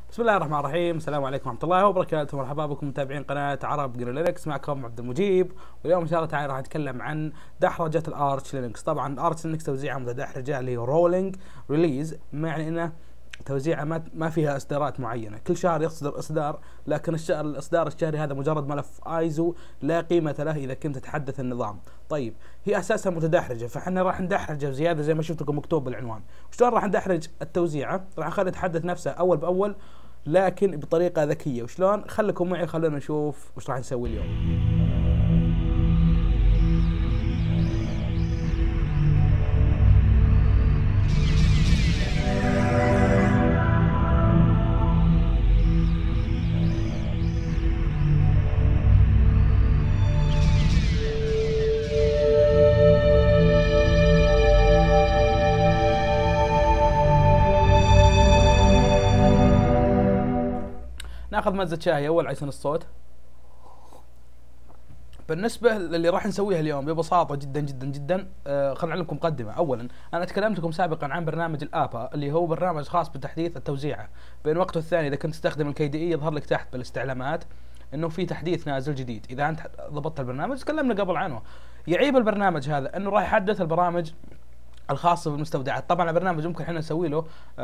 بسم الله الرحمن الرحيم. السلام عليكم ورحمة الله وبركاته. مرحبا بكم متابعين قناة عرب جنو لينكس، معكم عبد المجيب. واليوم ان شاء الله تعالى راح نتكلم عن دحرجة الارتش لينكس. طبعا الارتش لينكس توزيعها متدحرجة اللي هي رولينج ريليز، يعني انه توزيعها ما فيها اصدارات معينة، كل شهر يصدر اصدار، لكن الاصدار الشهري هذا مجرد ملف ايزو لا قيمة له اذا كنت تتحدث النظام. طيب هي اساسها متدحرجة، فاحنا راح ندحرجها زيادة زي ما شفت لكم مكتوب بالعنوان. شلون راح ندحرج التوزيعة؟ راح نخلي يتحدث نفسه اول باول لكن بطريقة ذكية. وشلون؟ خليكم معي، خلونا نشوف وش راح نسوي اليوم. ناخذ مزة شاي اول عشان الصوت. بالنسبة للي راح نسويها اليوم ببساطة جدا جدا جدا، خلينا نعلمكم مقدمة. اولا انا تكلمت لكم سابقا عن برنامج الابا اللي هو برنامج خاص بتحديث التوزيعة. بين وقت والثاني اذا كنت تستخدم الكي دي اي يظهر لك تحت بالاستعلامات انه في تحديث نازل جديد. اذا انت ضبطت البرنامج، تكلمنا قبل عنه. يعيب البرنامج هذا انه راح يحدث البرامج الخاصة بالمستودعات. طبعا البرنامج ممكن احنا نسوي له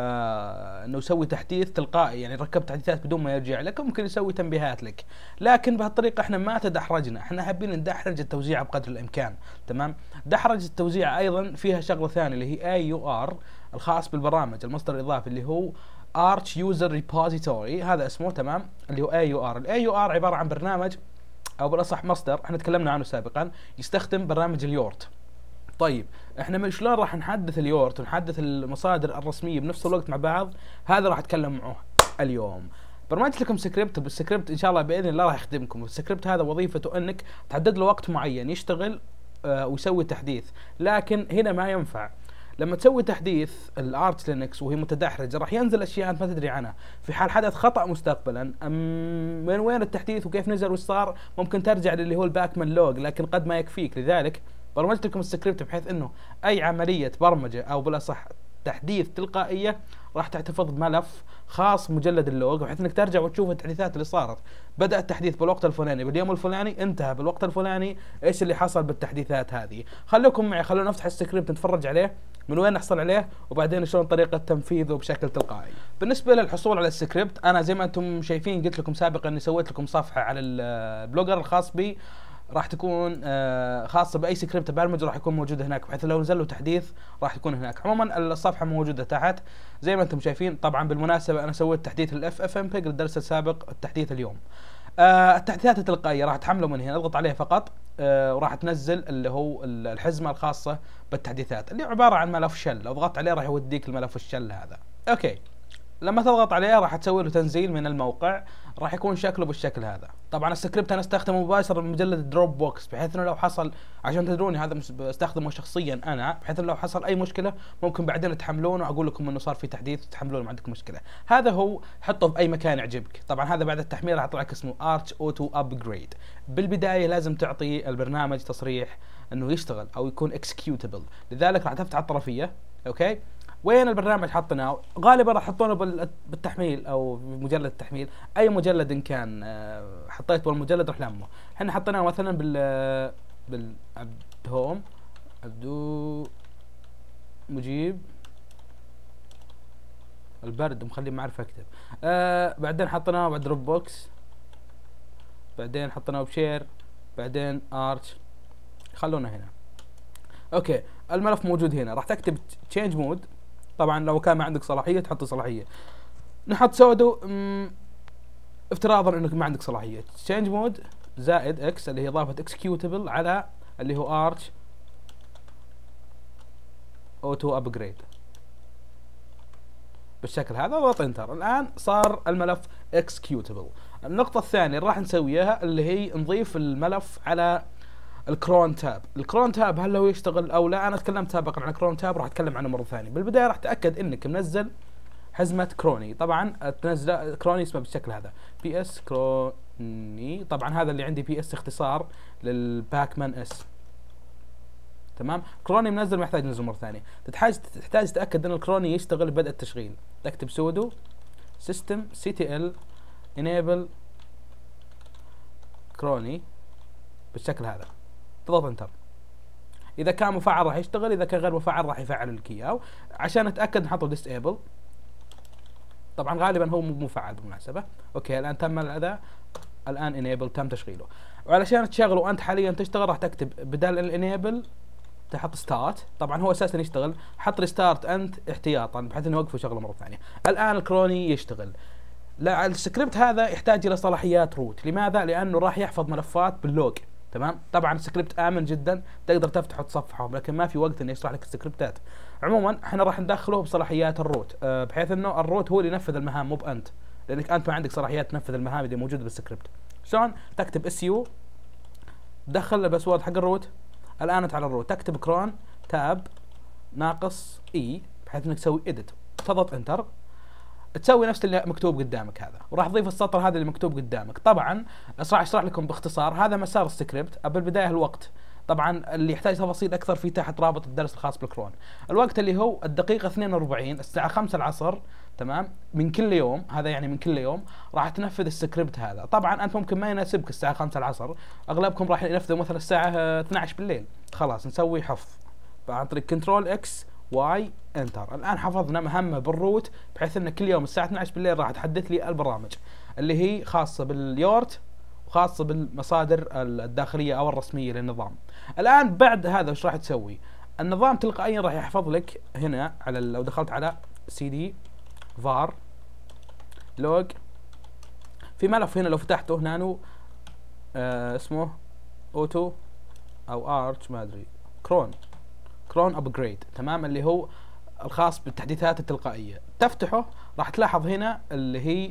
انه يسوي تحديث تلقائي، يعني ركب تحديثات بدون ما يرجع لك، ممكن يسوي تنبيهات لك، لكن بهالطريقة احنا ما تدحرجنا، احنا حابين ندحرج التوزيع بقدر الامكان. تمام. دحرج التوزيع ايضا فيها شغلة ثانية اللي هي اي يو ار الخاص بالبرامج، المصدر الاضافي اللي هو ارتش يوزر ريبوزيتوري، هذا اسمه. تمام. اللي هو اي يو ار. الاي يو ار عبارة عن برنامج او بالاصح مصدر احنا تكلمنا عنه سابقا، يستخدم برنامج اليورت. طيب احنا من شلون راح نحدث اليورت ونحدث المصادر الرسميه بنفس الوقت مع بعض؟ هذا راح اتكلم معه اليوم. برمجت لكم سكريبت، بالسكريبت ان شاء الله باذن الله راح يخدمكم. السكريبت هذا وظيفته انك تحدد له وقت معين يشتغل ويسوي تحديث، لكن هنا ما ينفع. لما تسوي تحديث الارتش لينكس وهي متدحرجه راح ينزل اشياء انت ما تدري عنها. في حال حدث خطا مستقبلا من وين التحديث وكيف نزل وش صار، ممكن ترجع للي هو الباكمان لوج، لكن قد ما يكفيك. لذلك برمجت لكم السكريبت بحيث انه اي عمليه برمجه او بالاصح تحديث تلقائيه راح تحتفظ بملف خاص مجلد اللوج، بحيث انك ترجع وتشوف التحديثات اللي صارت. بدا التحديث بالوقت الفلاني باليوم الفلاني، انتهى بالوقت الفلاني، ايش اللي حصل بالتحديثات هذه. خليكم معي، خلونا نفتح السكريبت نتفرج عليه من وين نحصل عليه، وبعدين شلون طريقه تنفيذه بشكل تلقائي. بالنسبه للحصول على السكريبت، انا زي ما انتم شايفين قلت لكم سابقا اني سويت لكم صفحه على البلوجر الخاص بي، راح تكون خاصة بأي سكريبت برمج راح يكون موجود هناك، بحيث لو نزل له تحديث راح يكون هناك. عموما الصفحة موجودة تحت زي ما انتم شايفين. طبعا بالمناسبة انا سويت تحديث الاف اف ام بيج للدرس السابق، التحديث اليوم. التحديثات التلقائية راح تحمله من هنا، اضغط عليها فقط وراح تنزل اللي هو الحزمة الخاصة بالتحديثات اللي عبارة عن ملف شل. لو ضغطت عليه راح يوديك الملف الشل هذا. اوكي، لما تضغط عليه راح تسوي له تنزيل من الموقع، راح يكون شكله بالشكل هذا. طبعا السكريبت انا استخدمه مباشره من مجلد دروب بوكس، بحيث انه لو حصل، عشان تدروني هذا استخدمه شخصيا انا، بحيث انه لو حصل اي مشكله ممكن بعدين تحملونه واقول لكم انه صار في تحديث تحملونه ما عندكم مشكله. هذا هو، حطه في اي مكان يعجبك. طبعا هذا بعد التحميل راح يطلع لك اسمه ارتش اوتو ابجريد. بالبدايه لازم تعطي البرنامج تصريح انه يشتغل او يكون اكسكيوتبل، لذلك راح تفتح الطرفيه. اوكي، وين البرنامج حطيناه؟ غالبا راح يحطونه بالتحميل او بمجلد التحميل، اي مجلد ان كان حطيت بالمجلد راح لمه. احنا حطيناه مثلا بالعبد هوم، عبدو مجيب البرد مخلي ما اعرف اكتب. بعدين حطيناه بعد دروب بوكس، بعدين حطيناه بشير، بعدين ارتش. خلونا هنا. اوكي، الملف موجود هنا. راح تكتب تشينج مود. طبعا لو كان ما عندك صلاحيه تحط صلاحيه. نحط سودو افتراضا انك ما عندك صلاحيه. تشينج مود زائد اكس اللي هي اضافه اكسكيوتبل على اللي هو ارتش اوتو ابجريد بالشكل هذا، وضغط انتر. الان صار الملف اكسكيوتبل. النقطه الثانيه اللي راح نسويها اللي هي نضيف الملف على الكرون تاب. الكرون تاب هل هو يشتغل او لا؟ انا تكلمت سابقا عن الكرون تاب، راح اتكلم عنه مره ثانيه. بالبدايه راح تاكد انك منزل حزمه كروني. طبعا تنزل كروني اسمه بالشكل هذا، بي اس كروني. طبعا هذا اللي عندي بي اس اختصار للباكمان اس. تمام. كروني منزل، ما يحتاج ننزل مره ثانيه. تحتاج تتاكد ان الكروني يشتغل بدء التشغيل. تكتب سودو سيستم CTL enable كروني بالشكل هذا، تضغط انتر. اذا كان مفعل راح يشتغل، اذا كان غير مفعل راح يفعل لك اياه. عشان نتاكد نحطه ديسيبل، طبعا غالبا هو مو مفعل بالمناسبه. اوكي الان تم الاداء، الان انيبل تم تشغيله. وعلشان تشغله وانت حاليا تشتغل راح تكتب بدال الانيبل تحط ستارت، طبعا هو اساسا يشتغل، حط ريستارت انت احتياطا بحيث انه يوقف شغله مره ثانيه. الان الكروني يشتغل. لا السكريبت هذا يحتاج الى صلاحيات روت، لماذا؟ لانه راح يحفظ ملفات باللوج. تمام، طبعا السكريبت امن جدا، تقدر تفتح وتصفحه، لكن ما في وقت اني اشرح لك السكريبتات. عموما احنا راح ندخله بصلاحيات الروت، بحيث انه الروت هو اللي ينفذ المهام مو بانت، لانك انت ما عندك صلاحيات تنفذ المهام اللي موجوده بالسكريبت. شلون؟ تكتب SU، تدخل الباسورد حق الروت. الان انت على الروت تكتب كرون تاب ناقص اي بحيث انك تسوي اديت، تضغط انتر، تسوي نفس اللي مكتوب قدامك هذا، وراح تضيف السطر هذا اللي مكتوب قدامك. طبعا راح اشرح لكم باختصار هذا مسار السكريبت. بالبدايه الوقت، طبعا اللي يحتاج تفاصيل اكثر في تحت رابط الدرس الخاص بالكرون. الوقت اللي هو الدقيقه 42 الساعه 5 العصر، تمام، من كل يوم، هذا يعني من كل يوم راح تنفذ السكريبت هذا. طبعا انت ممكن ما يناسبك الساعه 5 العصر، اغلبكم راح ينفذوا مثلا الساعه 12 بالليل. خلاص نسوي حفظ عن طريق كنترول اكس واي انتر. الان حفظنا مهمه بالروت، بحيث ان كل يوم الساعه 12 بالليل راح تحدث لي البرامج اللي هي خاصه باليورت وخاصه بالمصادر الداخليه او الرسميه للنظام. الان بعد هذا وش راح تسوي؟ النظام تلقائيا راح يحفظ لك هنا على لو دخلت على cd var log، في ملف هنا لو فتحته هنا اسمه اوتو او ارش ما ادري كرون ابجريد، تمام، اللي هو الخاص بالتحديثات التلقائيه. تفتحه راح تلاحظ هنا اللي هي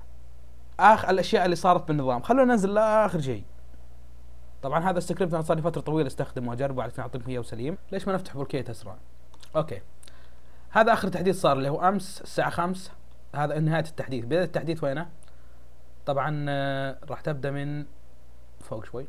الاشياء اللي صارت بالنظام. خلونا ننزل لاخر شيء. طبعا هذا السكريبت انا صار لي فتره طويله استخدمه واجربه علشان اعطيكم اياه وسليم. ليش ما نفتح بوركيت اسرع؟ اوكي، هذا اخر تحديث صار اللي هو امس الساعه 5. هذا نهايه التحديث. بدايه التحديث وينه؟ طبعا راح تبدا من فوق شوي.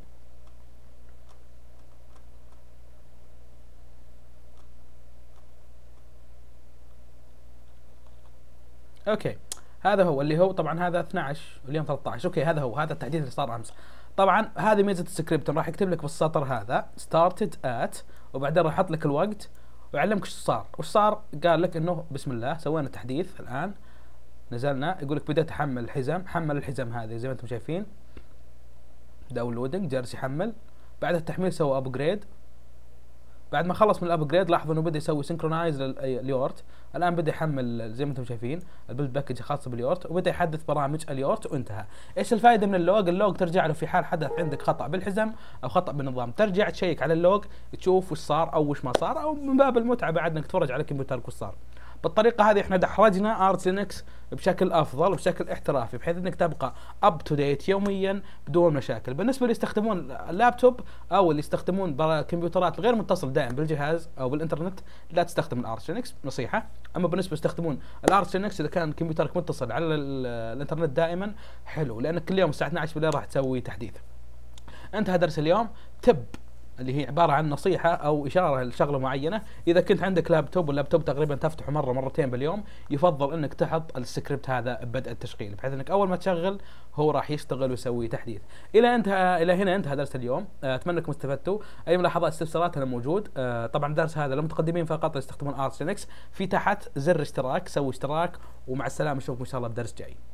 اوكي، هذا هو اللي هو طبعا هذا 12 واليوم 13. اوكي هذا هو، هذا التحديث اللي صار امس. طبعا هذه ميزه السكريبت، راح يكتب لك بالسطر هذا started at، وبعدين راح يحط لك الوقت ويعلمك ايش صار. وش صار؟ قال لك انه بسم الله سوينا تحديث الان، نزلنا، يقول لك بدأت احمل الحزم، حمل الحزم هذه زي ما انتم شايفين، داونلودنج جالس يحمل. بعد التحميل سوى ابجريد. بعد ما خلص من الابجريد لاحظوا انه بدا يسوي سنكرونايز لليورت. الان بدا يحمل زي ما انتم شايفين البيلد باكج الخاصه باليورت، وبدا يحدث برامج اليورت وانتهى. ايش الفائده من اللوج؟ اللوج ترجع له في حال حدث عندك خطا بالحزم او خطا بالنظام، ترجع تشيك على اللوج تشوف وش صار او وش ما صار، او من باب المتعه بعد انك تتفرج على كمبيوترك وش صار. بالطريقه هذه احنا دحرجنا ارتش لينكس بشكل افضل وبشكل احترافي، بحيث انك تبقى اب تو ديت يوميا بدون مشاكل. بالنسبه اللي يستخدمون اللابتوب او اللي يستخدمون كمبيوترات غير متصل دائم بالجهاز او بالانترنت، لا تستخدم الارتش لينكس نصيحه. اما بالنسبه يستخدمون الارتش لينكس اذا كان كمبيوترك متصل على الانترنت دائما حلو، لانك كل يوم الساعه 12 بالليل راح تسوي تحديث. انتهى درس اليوم. تب اللي هي عباره عن نصيحه او اشاره لشغله معينه، اذا كنت عندك لابتوب واللابتوب تقريبا تفتحه مره مرتين باليوم، يفضل انك تحط السكريبت هذا ببدء التشغيل، بحيث انك اول ما تشغل هو راح يشتغل ويسوي تحديث. الى هنا انتهى درس اليوم. اتمنى انكم استفدتوا. اي ملاحظات استفسارات انا موجود. طبعا الدرس هذا للمتقدمين فقط يستخدمون ارتش لينكس. في تحت زر اشتراك، سوي اشتراك، ومع السلامه، اشوفكم ان شاء الله بدرس جاي.